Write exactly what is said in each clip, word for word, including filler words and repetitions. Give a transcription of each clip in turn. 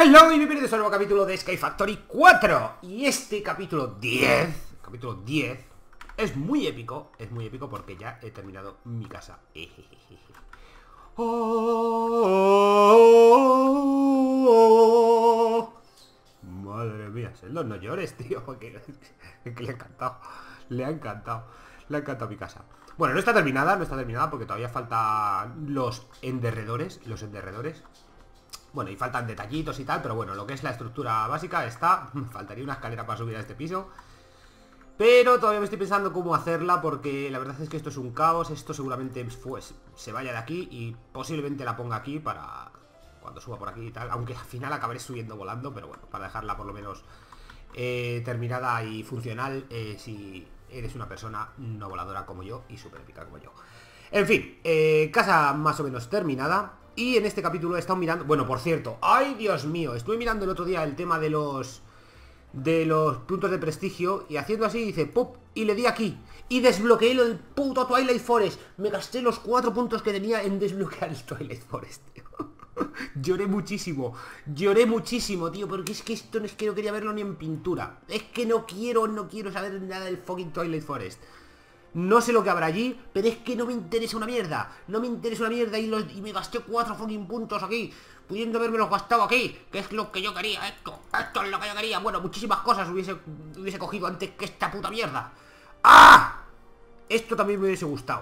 Hello y bienvenidos a un nuevo capítulo de Sky Factory cuatro. Y este capítulo diez, capítulo diez, es muy épico. Es muy épico porque ya he terminado mi casa. Oh, madre mía, Sheldon, no llores, tío, que, que le ha encantado. Le ha encantado. Le ha encantado mi casa. Bueno, no está terminada, no está terminada porque todavía faltan los enderredores. Los enderredores. Bueno, y faltan detallitos y tal, pero bueno, lo que es la estructura básica está. Faltaría una escalera para subir a este piso. Pero todavía me estoy pensando cómo hacerla, porque la verdad es que esto es un caos. Esto seguramente pues, se vaya de aquí y posiblemente la ponga aquí para cuando suba por aquí y tal. Aunque al final acabaré subiendo volando, pero bueno, para dejarla por lo menos eh, terminada y funcional, eh, si eres una persona no voladora como yo y súper épica como yo. En fin, eh, casa más o menos terminada. Y en este capítulo he estado mirando... Bueno, por cierto, ¡ay, Dios mío! Estuve mirando el otro día el tema de los... De los puntos de prestigio. Y haciendo así, dice ¡pop! Y le di aquí y desbloqueé lo del puto Twilight Forest. Me gasté los cuatro puntos que tenía en desbloquear el Twilight Forest, tío. Lloré muchísimo. Lloré muchísimo, tío. Porque es que esto no es que no quería verlo ni en pintura. Es que no quiero, no quiero saber nada del fucking Twilight Forest. No sé lo que habrá allí, pero es que no me interesa una mierda. No me interesa una mierda y, los, y me gasté cuatro fucking puntos aquí, pudiendo haberme los gastado aquí, que es lo que yo quería. Esto, esto es lo que yo quería. Bueno, muchísimas cosas hubiese, hubiese cogido antes que esta puta mierda. ¡Ah! Esto también me hubiese gustado.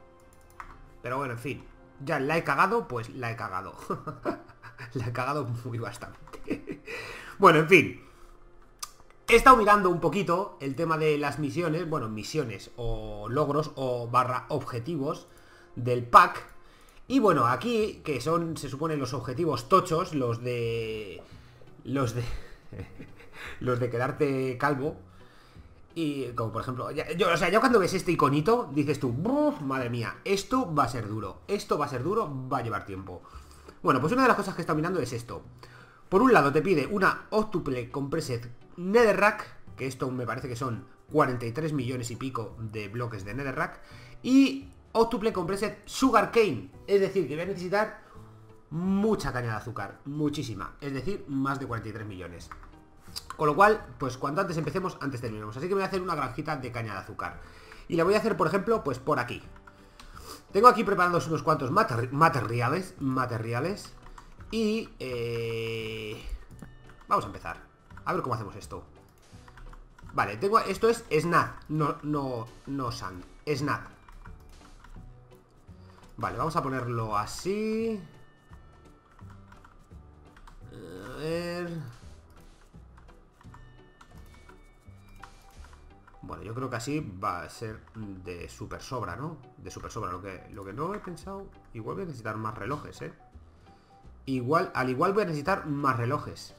Pero bueno, en fin. Ya la he cagado, pues la he cagado. La he cagado muy bastante. Bueno, en fin. He estado mirando un poquito el tema de las misiones, bueno, misiones o logros o barra objetivos del pack. Y bueno, aquí, que son, se supone, los objetivos tochos, los de... Los de... los de quedarte calvo. Y como por ejemplo, ya, yo, o sea, ya cuando ves este iconito, dices tú, madre mía, esto va a ser duro, esto va a ser duro, va a llevar tiempo. Bueno, pues una de las cosas que he estado mirando es esto. Por un lado te pide una Octuple Compressed Netherrack, que esto me parece que son cuarenta y tres millones y pico de bloques de Netherrack. Y Octuple Compressed Sugarcane, es decir, que voy a necesitar mucha caña de azúcar, muchísima, es decir, más de cuarenta y tres millones. Con lo cual, pues cuanto antes empecemos, antes terminemos. Así que me voy a hacer una granjita de caña de azúcar. Y la voy a hacer, por ejemplo, pues por aquí. Tengo aquí preparados unos cuantos mater materiales, materiales. Y eh... vamos a empezar. A ver cómo hacemos esto. Vale, tengo... Esto es Snap. No, no, no Sand. Snap. Vale, vamos a ponerlo así. A ver... Bueno, yo creo que así va a ser de super sobra, ¿no? De super sobra. Lo que, lo que no he pensado... Igual voy a necesitar más relojes, ¿eh? Igual, al igual voy a necesitar más relojes.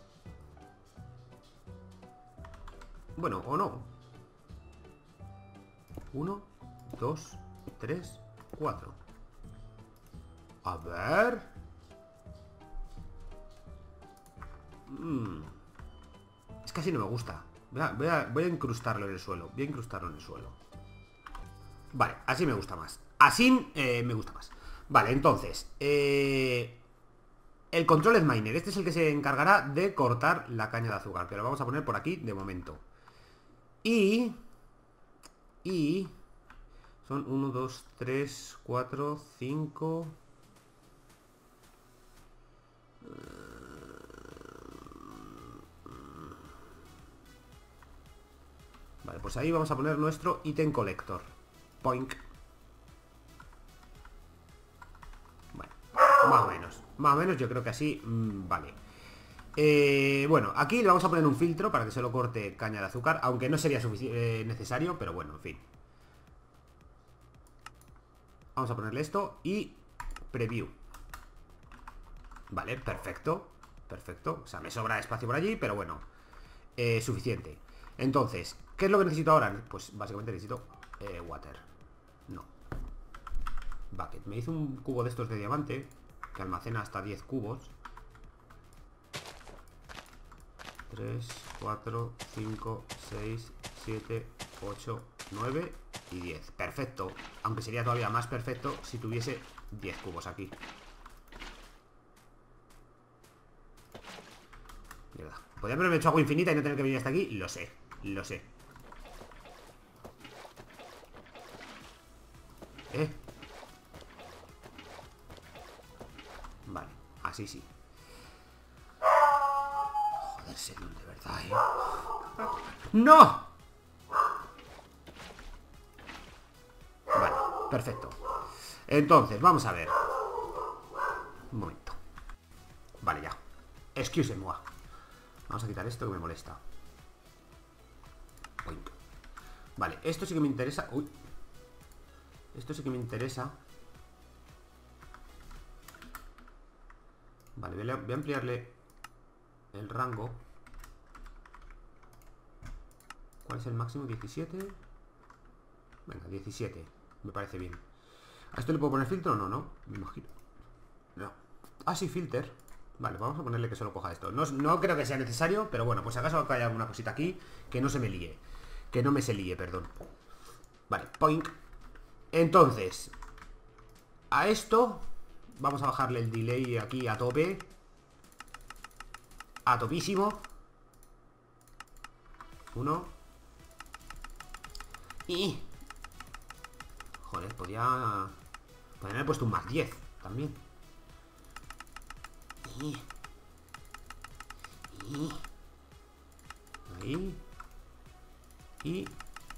Bueno, o no. Uno, dos, tres, cuatro. A ver. Mm. Es que así no me gusta. Voy a, voy, a, voy a incrustarlo en el suelo. Voy a incrustarlo en el suelo. Vale, así me gusta más. Así eh, me gusta más. Vale, entonces eh... el Controlled Miner, este es el que se encargará de cortar la caña de azúcar, que lo vamos a poner por aquí de momento. Y... Y... Son uno, dos, tres, cuatro, cinco... Vale, pues ahí vamos a poner nuestro ítem collector. Poink. Bueno, más o menos. Más o menos yo creo que así, mmm, vale. Eh, bueno, aquí le vamos a poner un filtro para que se lo corte caña de azúcar, aunque no sería eh, necesario, pero bueno, en fin. Vamos a ponerle esto y preview. Vale, perfecto. Perfecto, o sea, me sobra espacio por allí, pero bueno, eh, suficiente. Entonces, ¿qué es lo que necesito ahora? Pues básicamente necesito eh, water. No. Bucket. Me hizo un cubo de estos de diamante que almacena hasta diez cubos. tres, cuatro, cinco, seis, siete, ocho, nueve y diez. Perfecto. Aunque sería todavía más perfecto si tuviese diez cubos aquí. Podría haberme hecho agua infinita y no tener que venir hasta aquí. Lo sé, lo sé. ¿Eh? Vale, así sí. Joder, Selun, de verdad, ¿eh? ¡No! Vale, perfecto. Entonces, vamos a ver. Un momento. Vale, ya. Excuse-moi. Vamos a quitar esto que me molesta. Oink. Vale, esto sí que me interesa. Uy. Esto sí que me interesa. Vale, voy a, voy a ampliarle el rango. ¿Cuál es el máximo? diecisiete. Venga, diecisiete. Me parece bien. ¿A esto le puedo poner filtro o no? No, me imagino. No. Ah, sí, filter. Vale, vamos a ponerle que solo coja esto. No, no creo que sea necesario, pero bueno, pues acaso haya alguna cosita aquí que no se me líe. Que no me se líe, perdón. Vale, poink. Entonces, a esto vamos a bajarle el delay aquí a tope. A topísimo. Uno. Y... Joder, podía... Podría haber puesto un más diez también. Y... Y... Ahí. Y...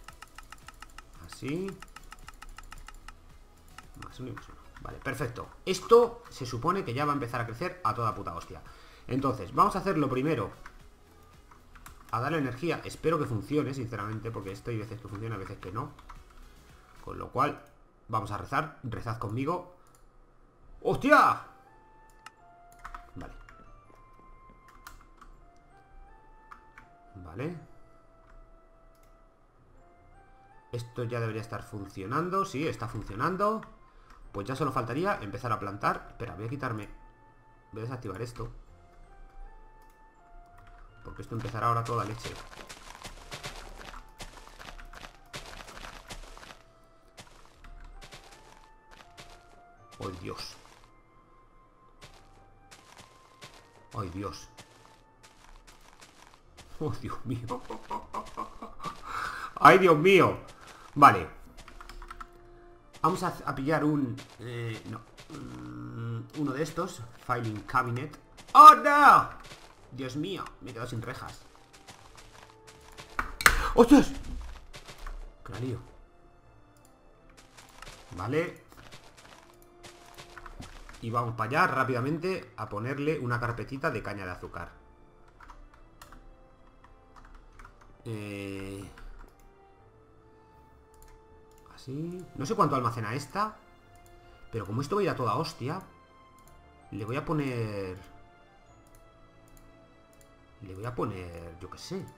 Así. Más uno y más uno. Vale, perfecto. Esto se supone que ya va a empezar a crecer a toda puta hostia. Entonces, vamos a hacer lo primero, a darle energía. Espero que funcione, sinceramente, porque esto hay veces que funciona, a veces que no. Con lo cual, vamos a rezar. Rezad conmigo. ¡Hostia! Vale. Vale. Esto ya debería estar funcionando. Sí, está funcionando. Pues ya solo faltaría empezar a plantar. Espera, voy a quitarme... Voy a desactivar esto, porque esto empezará ahora toda leche. ¡Ay, Dios! ¡Ay, Dios! ¡Oh, Dios mío! ¡Ay, Dios mío! Vale. Vamos a, a pillar un... Eh, no. Um, uno de estos. Filing cabinet. ¡Oh, no! Dios mío, me he quedado sin rejas. ¡Hostias! ¡Qué la lío! Vale. Y vamos para allá rápidamente a ponerle una carpetita de caña de azúcar. Eh... Así. No sé cuánto almacena esta, pero como esto va a ir a toda hostia, le voy a poner... Le voy a poner... Yo qué sé.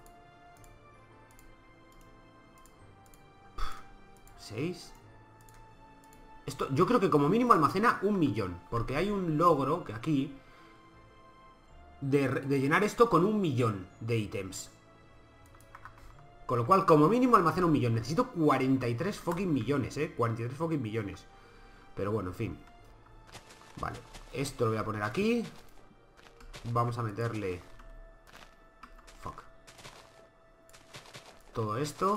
¿Seis? Esto, yo creo que como mínimo almacena un millón, porque hay un logro que aquí de, de llenar esto con un millón de ítems. Con lo cual, como mínimo almacena un millón. Necesito cuarenta y tres fucking millones, eh cuarenta y tres fucking millones. Pero bueno, en fin. Vale, esto lo voy a poner aquí. Vamos a meterle... Fuck. Todo esto.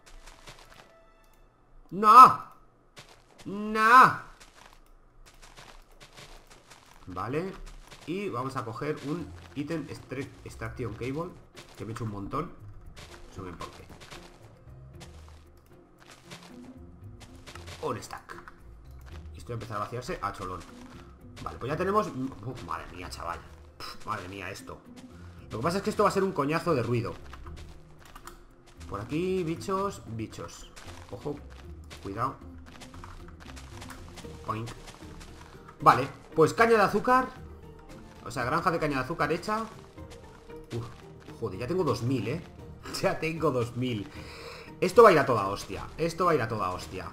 ¡No! ¡No! Vale. Y vamos a coger un ítem extraction cable, que me he hecho un montón. No me importa. Un stack. Y esto va a empezar a vaciarse a cholón. Vale, pues ya tenemos... Uf, madre mía, chaval. Uf, madre mía, esto. Lo que pasa es que esto va a ser un coñazo de ruido. Por aquí, bichos, bichos. Ojo, cuidado. Poink. Vale, pues caña de azúcar. O sea, granja de caña de azúcar hecha. Uf, joder, ya tengo dos mil, eh. Ya tengo dos mil. Esto va a ir a toda hostia. Esto va a ir a toda hostia.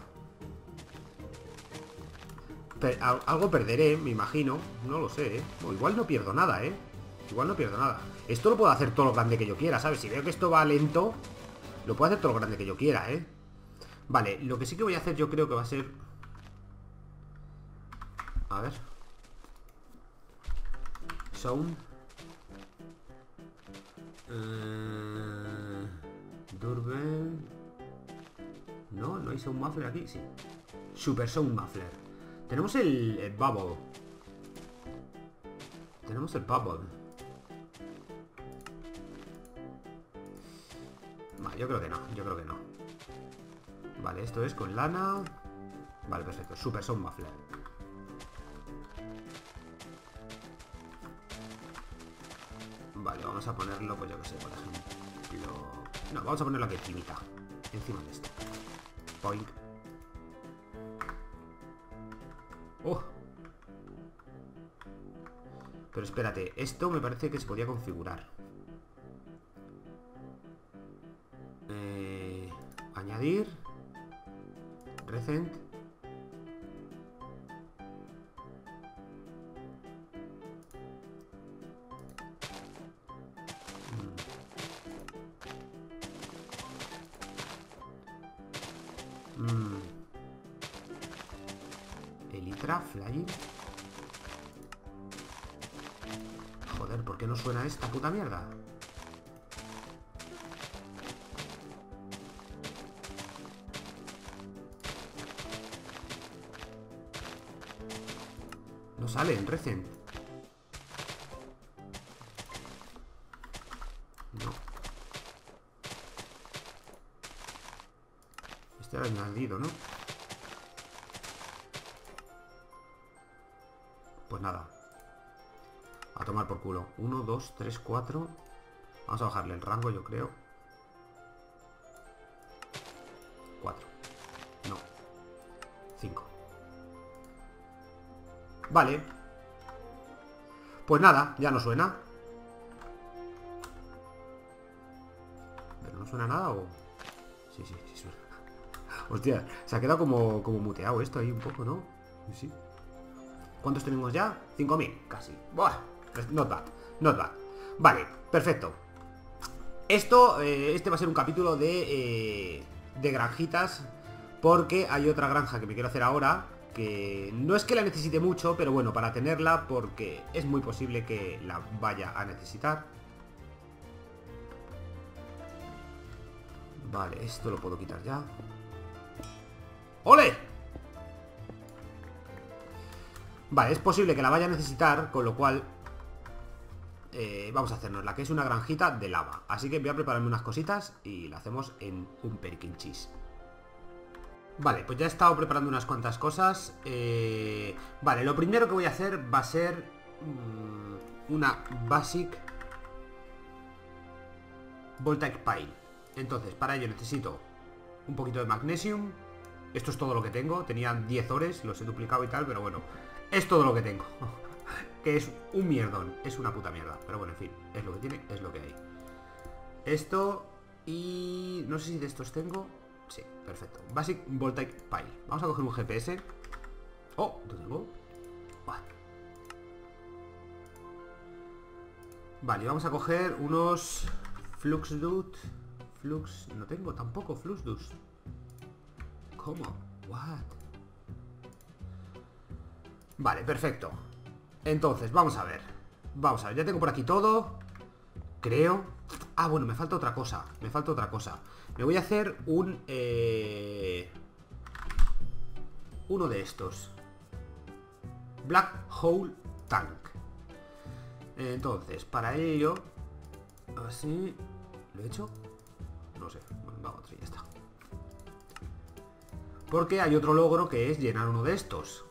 Per algo perderé, me imagino. No lo sé, ¿eh? O igual no pierdo nada, ¿eh? Igual no pierdo nada. Esto lo puedo hacer todo lo grande que yo quiera, ¿sabes? Si veo que esto va lento, lo puedo hacer todo lo grande que yo quiera, ¿eh? Vale, lo que sí que voy a hacer yo creo que va a ser... A ver. Sound. Eh... Doorbell. No, no hay Sound Muffler aquí, sí. Super Sound Muffler. Tenemos el, el Bubble. Tenemos el Bubble. Vale, yo creo que no, yo creo que no. Vale, esto es con lana. Vale, perfecto, Super Sound Muffler. Vale, vamos a ponerlo, pues yo que sé, por ejemplo... No, vamos a ponerlo aquí encimita. Encima de esto. Point. ¡Oh! Pero espérate, esto me parece que se podía configurar. Eh, añadir. Recent. Mm. Elytra, flying. Joder, ¿por qué no suena esta puta mierda? No sale en Recent. No. Este era añadido, ¿no? Pues nada. A tomar por culo. uno, dos, tres, cuatro. Vamos a bajarle el rango, yo creo. cuatro. No. cinco. Vale. Pues nada, ya no suena. ¿Pero no suena nada o...? Sí, sí, sí suena. Hostia, se ha quedado como, como muteado esto ahí un poco, ¿no? Sí. ¿Cuántos tenemos ya? cinco mil, casi. Buah, not bad, not bad. Vale, perfecto. Esto, eh, este va a ser un capítulo de, eh, de granjitas, porque hay otra granja que me quiero hacer ahora, que no es que la necesite mucho, pero bueno, para tenerla, porque es muy posible que la vaya a necesitar. Vale, esto lo puedo quitar ya. ¡Ole! Vale, es posible que la vaya a necesitar, con lo cual eh, vamos a hacernos la que es una granjita de lava. Así que voy a prepararme unas cositas y la hacemos en un Perkin Cheese. Vale, pues ya he estado preparando unas cuantas cosas. eh, Vale, lo primero que voy a hacer va a ser mmm, una Basic Voltaic Pile. Entonces, para ello necesito un poquito de Magnesium. Esto es todo lo que tengo. Tenía diez ores, los he duplicado y tal, pero bueno, es todo lo que tengo. Que es un mierdón, es una puta mierda. Pero bueno, en fin, es lo que tiene, es lo que hay. Esto y... no sé si de estos tengo. Sí, perfecto. Basic Voltaic Pile. Vamos a coger un G P S. Oh, ¿lo tengo? Vale. Vale, vamos a coger unos Flux Dude. Flux... no tengo tampoco Flux Dude. ¿Cómo? What? Vale, perfecto. Entonces, vamos a ver. Vamos a ver, ya tengo por aquí todo. Creo. Ah, bueno, me falta otra cosa. Me falta otra cosa. Me voy a hacer un... Eh... uno de estos. Black Hole Tank. Entonces, para ello... así... ¿lo he hecho? No sé. Bueno, vamos, ya está. Porque hay otro logro que es llenar uno de estos.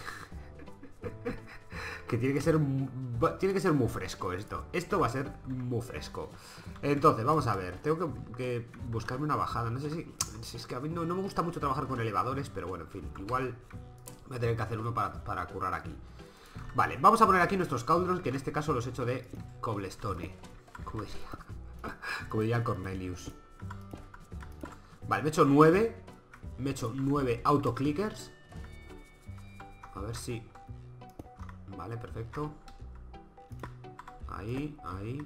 Que tiene que ser tiene que ser muy fresco esto. Esto va a ser muy fresco. Entonces, vamos a ver. Tengo que, que buscarme una bajada. No sé si, si es que a mí no, no me gusta mucho trabajar con elevadores, pero bueno, en fin. Igual voy a tener que hacer uno para, para currar aquí. Vale, vamos a poner aquí nuestros cauldrons, que en este caso los he hecho de cobblestone. Como diría, como diría Cornelius. Vale, me he hecho nueve. Me he hecho nueve autoclickers. A ver si... vale, perfecto. Ahí, ahí.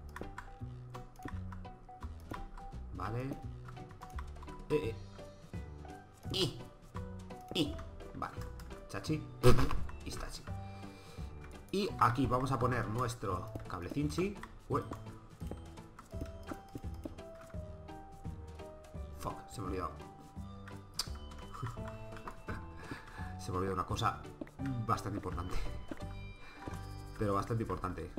Vale. Eh, eh. Y. Y. Vale. Chachi. Y stachi. Y aquí vamos a poner nuestro cablecinchi. Ué. Fuck, se me ha olvidado. Se me ha olvidado una cosa bastante importante. Pero bastante importante.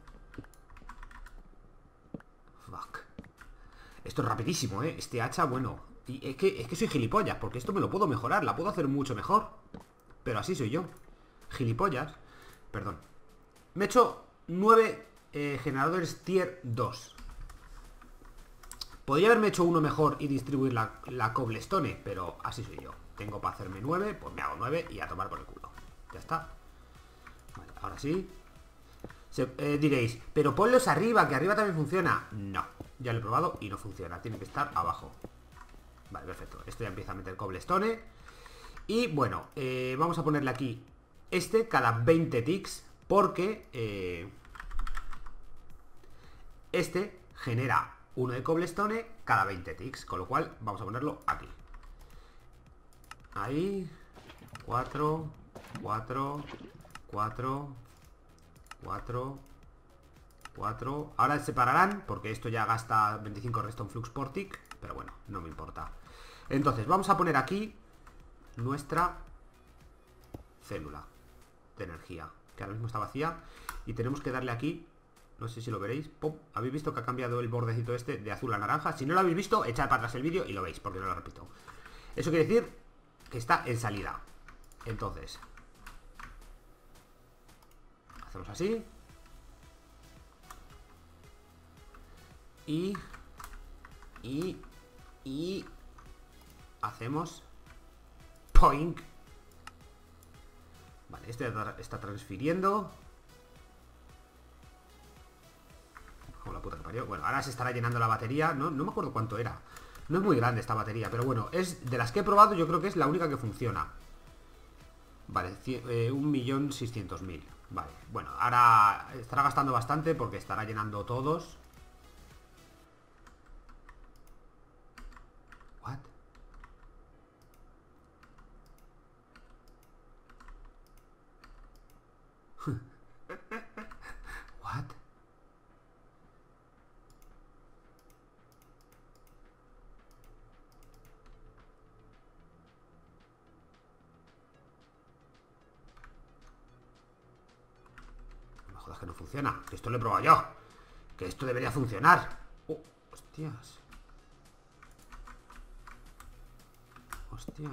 Fuck. Esto es rapidísimo, ¿eh? Este hacha, bueno. Y es que, es que soy gilipollas, porque esto me lo puedo mejorar. La puedo hacer mucho mejor. Pero así soy yo. Gilipollas. Perdón. Me he hecho nueve eh, generadores tier dos. Podría haberme hecho uno mejor y distribuir la, la cobblestone, pero así soy yo. Tengo para hacerme nueve, pues me hago nueve y a tomar por el culo. Ya está. Vale, ahora sí. Se, eh, diréis, pero ponlos arriba, que arriba también funciona. No, ya lo he probado y no funciona. Tiene que estar abajo. Vale, perfecto. Esto ya empieza a meter cobblestone. Y bueno, eh, vamos a ponerle aquí este cada veinte ticks, porque eh, este genera uno de cobblestone cada veinte ticks, con lo cual vamos a ponerlo aquí. Ahí. cuatro, cuatro, cuatro, cuatro, cuatro. Ahora se separarán porque esto ya gasta veinticinco redstone flux por tick, pero bueno, no me importa. Entonces vamos a poner aquí nuestra célula de energía, que ahora mismo está vacía, y tenemos que darle aquí. No sé si lo veréis. ¡Pum! ¿Habéis visto que ha cambiado el bordecito este de azul a naranja? Si no lo habéis visto, echad para atrás el vídeo y lo veis, porque no lo repito. Eso quiere decir que está en salida. Entonces hacemos así. Y Y Y hacemos Poink. Vale, este está transfiriendo. La puta que parió. Bueno, ahora se estará llenando la batería. No, no me acuerdo cuánto era. No es muy grande esta batería, pero bueno, es de las que he probado, yo creo que es la única que funciona. Vale, eh, un millón seiscientos mil. Vale, bueno, ahora estará gastando bastante porque estará llenando todos. What? What? Que no funciona, que esto lo he probado yo, que esto debería funcionar. Oh, hostias. Hostias.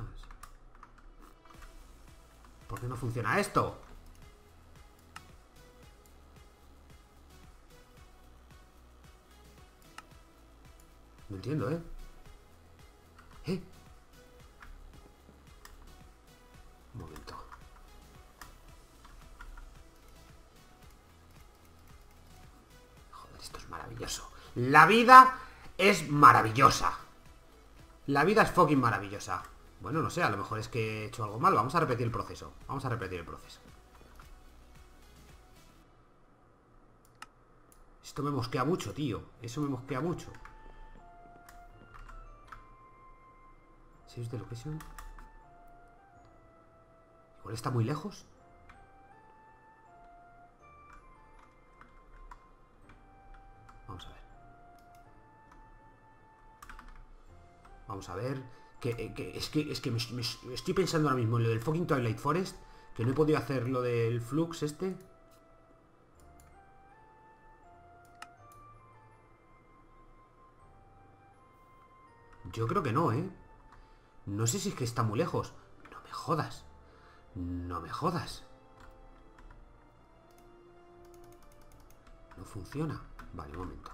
¿Por qué no funciona esto? No entiendo, ¿eh? ¿Eh? Un momento. Esto es maravilloso. La vida es maravillosa. La vida es fucking maravillosa. Bueno, no sé, a lo mejor es que he hecho algo mal. Vamos a repetir el proceso. Vamos a repetir el proceso. Esto me mosquea mucho, tío. Eso me mosquea mucho. ¿seis de location? Igual está muy lejos. Vamos a ver. Vamos a ver. Que, que, es que, es que me, me, estoy pensando ahora mismo en lo del fucking Twilight Forest. Que no he podido hacer lo del flux este. Yo creo que no, ¿eh? No sé si es que está muy lejos. No me jodas. No me jodas. No funciona. Vale, un momento.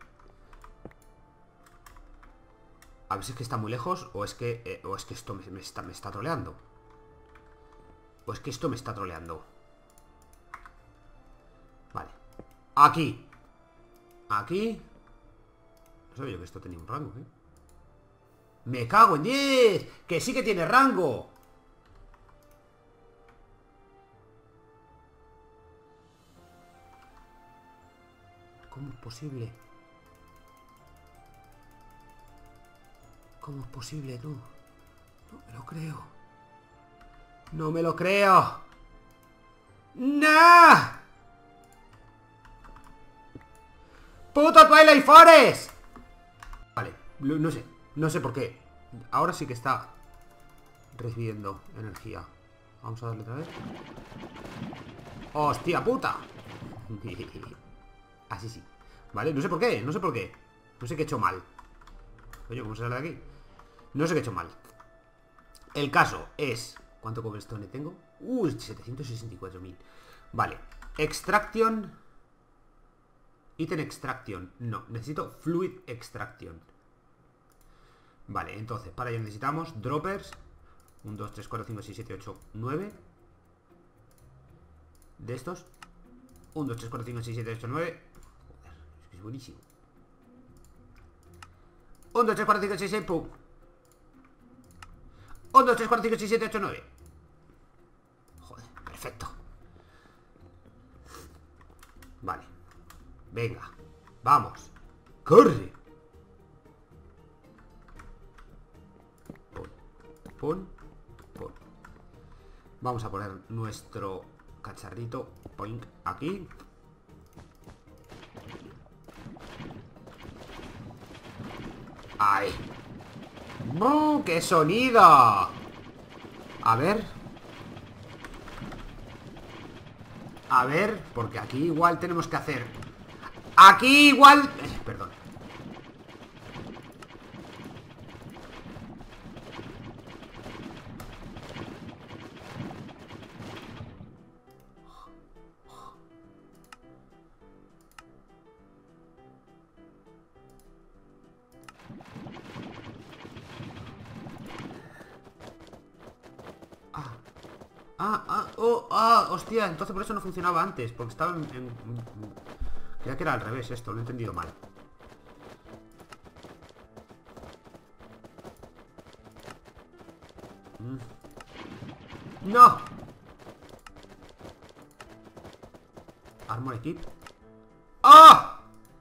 A ver si es que está muy lejos o es que eh, o es que esto me, me, está, me está troleando. O es que esto me está troleando. Vale. Aquí. Aquí. No sabía yo que esto tenía un rango, ¿eh? ¡Me cago en diez! ¡Que sí que tiene rango! ¿Cómo es posible? ¿Cómo es posible, tú? No me lo creo. ¡No me lo creo! ¡No! ¡Puto Twilight Forest! Vale, no sé. No sé por qué. Ahora sí que está recibiendo energía. Vamos a darle otra vez. ¡Hostia puta! Así sí. Vale, no sé por qué, no sé por qué. No sé qué he hecho mal. Oye, ¿cómo se sale de aquí? No sé qué he hecho mal. El caso es... ¿Cuánto cobblestone tengo? Uy, setecientos sesenta y cuatro mil. Vale. Extraction. Item extraction. No, necesito fluid extraction. Vale, entonces, para ello necesitamos droppers. uno, dos, tres, cuatro, cinco, seis, siete, ocho, nueve. De estos. uno, dos, tres, cuatro, cinco, seis, siete, ocho, nueve. Joder, es que es buenísimo. uno, dos, tres, cuatro, cinco, seis, seis, pum. uno, dos, tres, cuatro, cinco, seis, siete, ocho, nueve. Joder, perfecto. Vale. Venga, vamos. ¡Corre! Pon, pon, pon. Vamos a poner nuestro cacharrito point aquí. ¡Ay! ¡Oh, qué sonido! A ver. A ver, porque aquí igual tenemos que hacer... Aquí igual... Eh, perdón. Ah, ah, oh, ah, hostia, entonces por eso no funcionaba antes. Porque estaba en... en... Creía que era al revés esto, lo he entendido mal. ¡No! Armor equip. ¡Ah!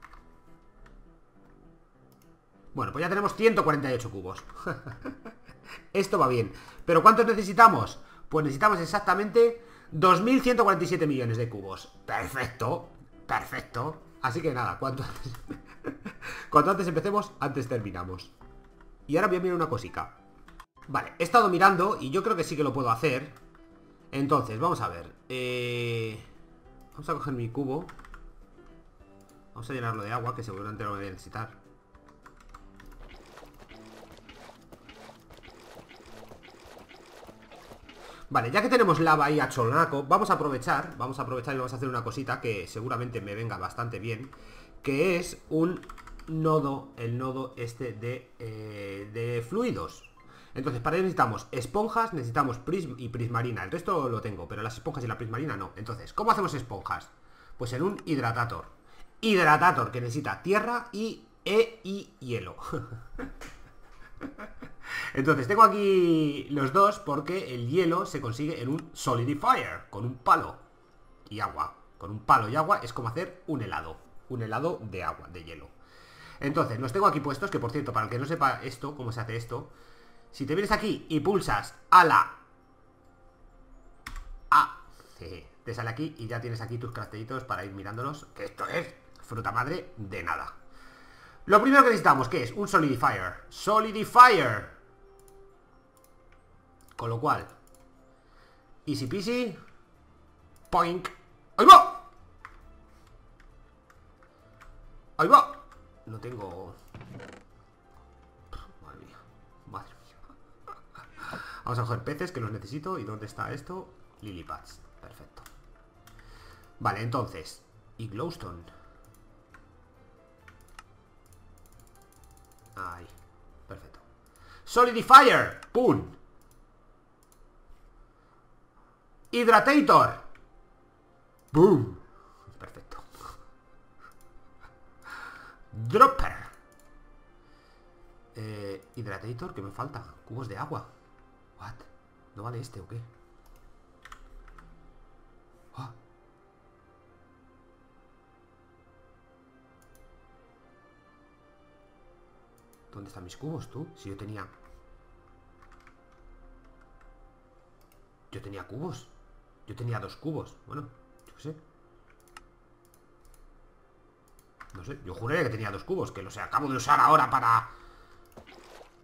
Bueno, pues ya tenemos ciento cuarenta y ocho cubos. Esto va bien. ¿Pero cuántos necesitamos? Pues necesitamos exactamente dos mil ciento cuarenta y siete millones de cubos. Perfecto, perfecto. Así que nada, cuanto antes cuanto antes empecemos, antes terminamos. Y ahora voy a mirar una cosica. Vale, he estado mirando y yo creo que sí que lo puedo hacer. Entonces, vamos a ver eh... Vamos a coger mi cubo. Vamos a llenarlo de agua, que seguramente lo voy a necesitar. Vale, ya que tenemos lava ahí a cholaco, vamos a aprovechar, vamos a aprovechar y vamos a hacer una cosita que seguramente me venga bastante bien, que es un nodo, el nodo este de, eh, de fluidos. Entonces, para ello necesitamos esponjas, necesitamos prism y prismarina. El resto lo tengo, pero las esponjas y la prismarina no. Entonces, ¿cómo hacemos esponjas? Pues en un hidratator. Hidratator que necesita tierra y, e, y hielo. Entonces tengo aquí los dos porque el hielo se consigue en un solidifier, con un palo y agua. Con un palo y agua es como hacer un helado. Un helado de agua, de hielo. Entonces los tengo aquí puestos, que por cierto, para el que no sepa esto, cómo se hace esto, si te vienes aquí y pulsas a la A, te sale aquí y ya tienes aquí tus caracteritos para ir mirándolos, que esto es fruta madre de nada. Lo primero que necesitamos, ¿qué es? Un solidifier. Solidifier. Con lo cual, easy peasy. Poink. ¡Ahí va! ¡Ahí va! No tengo... Madre mía. Madre mía. Vamos a coger peces que los necesito. ¿Y dónde está esto? Lily pads. Perfecto. Vale, entonces. Y glowstone. Ahí. Perfecto. Solidifier. ¡Pum! Hydratator. ¡Boom! Perfecto. Dropper. Eh, Hydratator, ¿qué me falta? Cubos de agua. What? ¿No vale este o qué? Oh. ¿Dónde están mis cubos, tú? Si yo tenía... Yo tenía cubos. Yo tenía dos cubos. Bueno, yo qué sé. No sé, yo juré que tenía dos cubos, que los acabo de usar ahora para...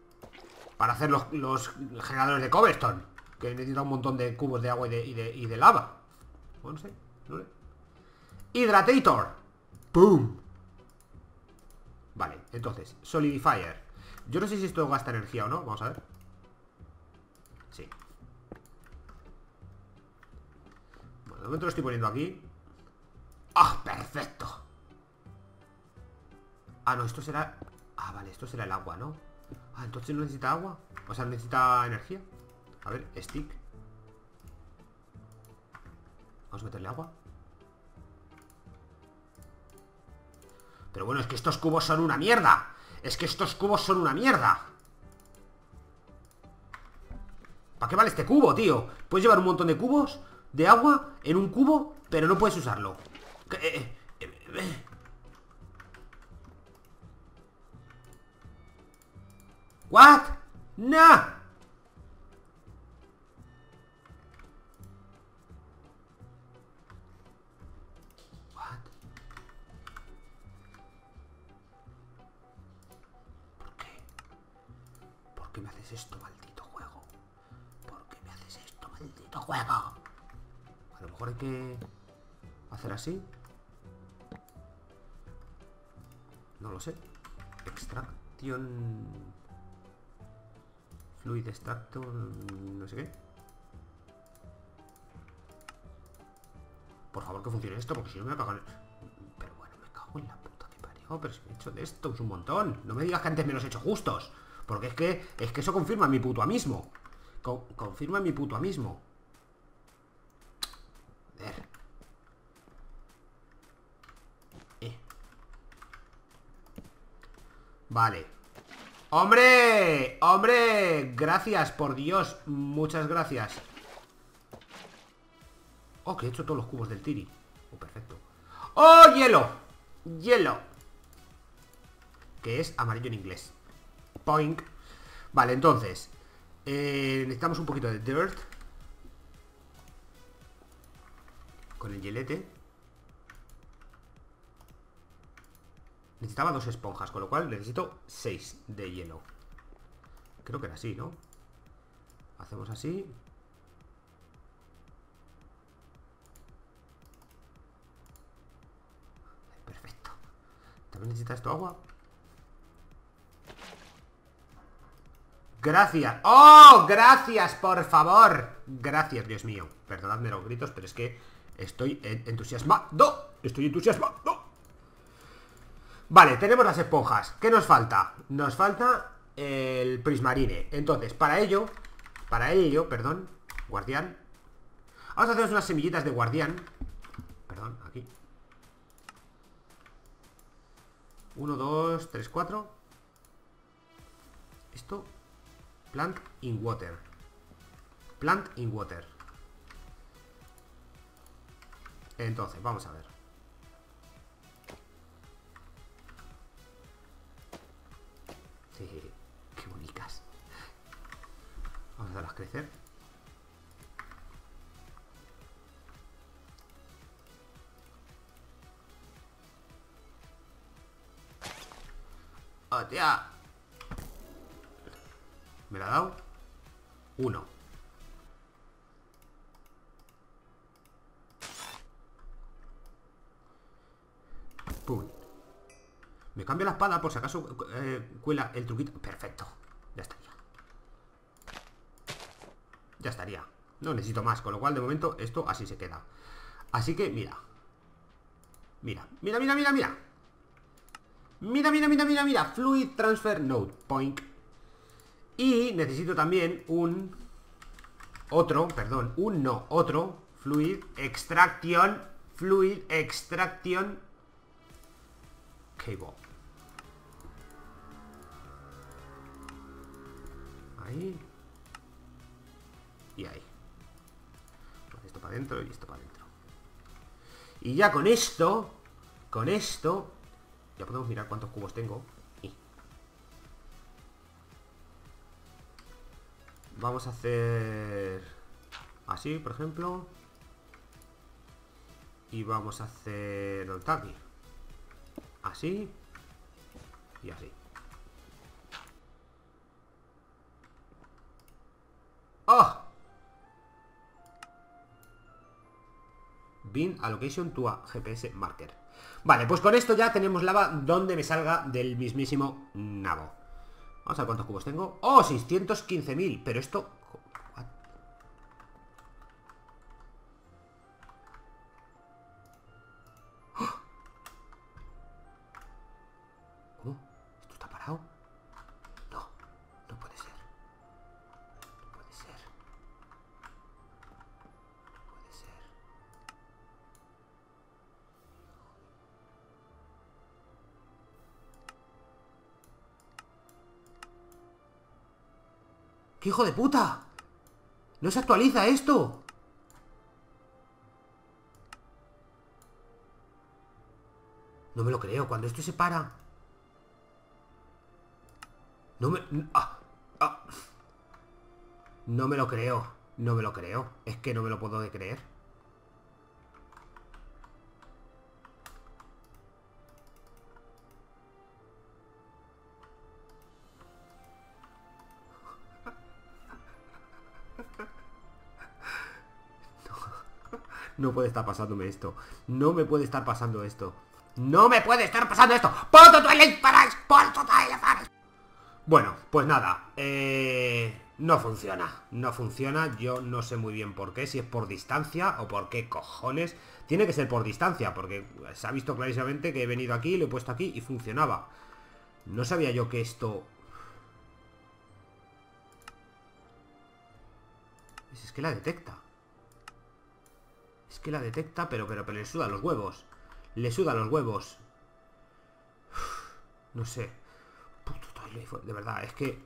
para hacer los, los generadores de cobblestone, que necesita un montón de cubos de agua y de, y de, y de lava. Bueno, no sé, no sé. Hydratator. ¡Pum! Vale, entonces, Solidifier. Yo no sé si esto gasta energía o no. Vamos a ver. Sí. Bueno, de momento lo estoy poniendo aquí. ¡Ah, perfecto! Ah, no, esto será... Ah, vale, esto será el agua, ¿no? Ah, entonces no necesita agua. O sea, necesita energía. A ver, stick. Vamos a meterle agua. Pero bueno, es que estos cubos son una mierda. Es que estos cubos son una mierda. ¿Para qué vale este cubo, tío? Puedes llevar un montón de cubos de agua en un cubo, pero no puedes usarlo. Eh, eh, eh, eh. ¿What? ¡No! ¿Por qué me haces esto, maldito juego? ¿Por qué me haces esto, maldito juego? A lo mejor hay que hacer así. No lo sé. Extraction. Fluid extractor. No sé qué. Por favor que funcione esto, porque si no me voy a cagar. Pero bueno, me cago en la puta que parió. Pero si me he hecho de estos un montón. No me digas que antes me los he hecho justos. Porque es que, es que eso confirma mi puto amismo. Con, confirma mi puto amismo. A ver. Eh. Vale. ¡Hombre! ¡Hombre! Gracias, por Dios. Muchas gracias. Oh, que he hecho todos los cubos del Tiri. Oh, perfecto. ¡Oh, hielo! Hielo. Que es amarillo en inglés. Poink. Vale, entonces eh, necesitamos un poquito de dirt. Con el hielete. Necesitaba dos esponjas, con lo cual necesito seis de hielo. Creo que era así, ¿no? Hacemos así. Perfecto. ¿También necesita esto agua? Gracias. ¡Oh! Gracias, por favor. Gracias, Dios mío. Perdonadme los gritos, pero es que estoy entusiasmado. Estoy entusiasmado. Vale, tenemos las esponjas. ¿Qué nos falta? Nos falta el prismarine. Entonces, para ello Para ello, perdón, guardián. Vamos a hacer unas semillitas de guardián. Perdón, aquí. Uno, dos, tres, cuatro. Esto. Plant in water. Plant in water. Entonces, vamos a ver. Sí, qué bonitas. Vamos a darlas crecer. ¡Hostia! ¿Me la ha dado? Uno. Pum. Me cambio la espada por si acaso eh, cuela el truquito. Perfecto. Ya estaría. Ya estaría. No necesito más. Con lo cual, de momento, esto así se queda. Así que, mira. Mira, mira, mira, mira, mira. Mira, mira, mira, mira, mira. Fluid Transfer Node. Point. Y necesito también un... Otro, perdón. Un no, otro. Fluid Extraction. Fluid Extraction Cable. Ahí. Y ahí. Esto para adentro y esto para adentro. Y ya con esto, con esto, ya podemos mirar cuántos cubos tengo. Y vamos a hacer así, por ejemplo. Y vamos a hacer aquí. Así. Y así. bin allocation to a G P S marker. Vale, pues con esto ya tenemos lava donde me salga del mismísimo nabo. Vamos a ver cuántos cubos tengo. ¡Oh! seiscientos quince mil. Pero esto... ¿Cómo? ¿Esto está parado? No, no puede ser. No puede ser. No puede ser. ¡Qué hijo de puta! ¡No se actualiza esto! No me lo creo, cuando esto se para. No me... Ah, ah. No me lo creo. No me lo creo. Es que no me lo puedo de creer. No puede estar pasándome esto. No me puede estar pasando esto. No me puede estar pasando esto. ¡Ponto toilet para exporto toilet! Bueno, pues nada. Eh, no funciona. No funciona. Yo no sé muy bien por qué. Si es por distancia o por qué cojones. Tiene que ser por distancia. Porque se ha visto clarísimamente que he venido aquí, lo he puesto aquí y funcionaba. No sabía yo que esto... Es que la detecta. Es que la detecta, pero, pero, pero le suda los huevos. Le suda los huevos. Uf, no sé. Puto toilet, de verdad, es que...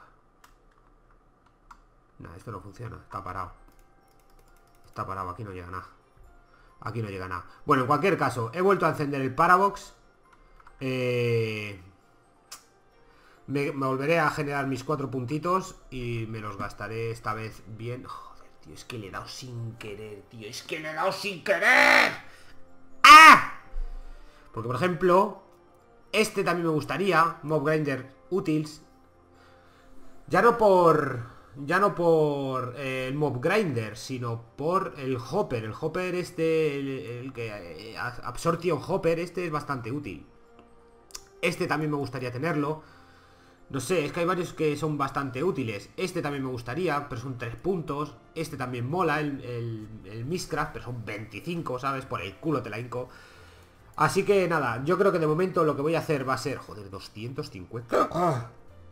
No, esto no funciona, está parado. Está parado, aquí no llega nada. Aquí no llega nada. Bueno, en cualquier caso, he vuelto a encender el Parabox. Eh... Me, me volveré a generar mis cuatro puntitos y me los gastaré esta vez bien. Joder, tío, es que le he dado sin querer, tío. Es que le he dado sin querer. ¡Ah! Porque, por ejemplo, este también me gustaría. Mob Grinder Utils. Ya no por... Ya no por eh, el Mob Grinder, sino por el Hopper. El Hopper este, el, el que... Eh, Absorption Hopper, este es bastante útil. Este también me gustaría tenerlo. No sé, es que hay varios que son bastante útiles. Este también me gustaría, pero son tres puntos. Este también mola, el, el, el Mistcraft, pero son veinticinco, ¿sabes? Por el culo te la hinco. Así que nada, yo creo que de momento lo que voy a hacer va a ser... Joder, doscientos cincuenta... ¡Ah!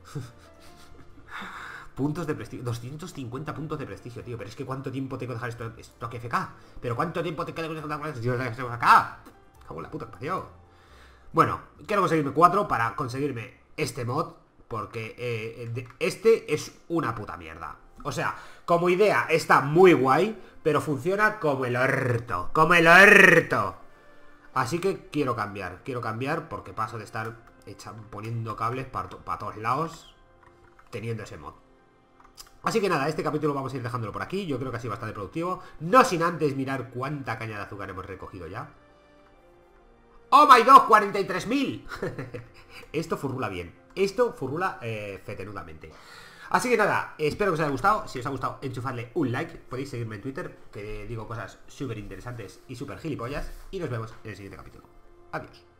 Puntos de prestigio, doscientos cincuenta puntos de prestigio, tío. Pero es que ¿cuánto tiempo tengo que dejar esto, esto aquí F K? ¿Pero cuánto tiempo te queda que dejar esto acá? Cago en la puta, tío. Bueno, quiero conseguirme cuatro para conseguirme este mod. Porque eh, este es una puta mierda. O sea, como idea está muy guay, pero funciona como el orto. Como el orto. Así que quiero cambiar. Quiero cambiar porque paso de estar hecha, poniendo cables para to pa todos lados teniendo ese mod. Así que nada, este capítulo vamos a ir dejándolo por aquí. Yo creo que ha sido bastante productivo. No sin antes mirar cuánta caña de azúcar hemos recogido ya. ¡Oh my god! ¡cuarenta y tres mil! Esto furrula bien. Esto furrula eh, fetenudamente. Así que nada, espero que os haya gustado. Si os ha gustado, enchufadle un like. Podéis seguirme en Twitter, que digo cosas súper interesantes y súper gilipollas. Y nos vemos en el siguiente capítulo. Adiós.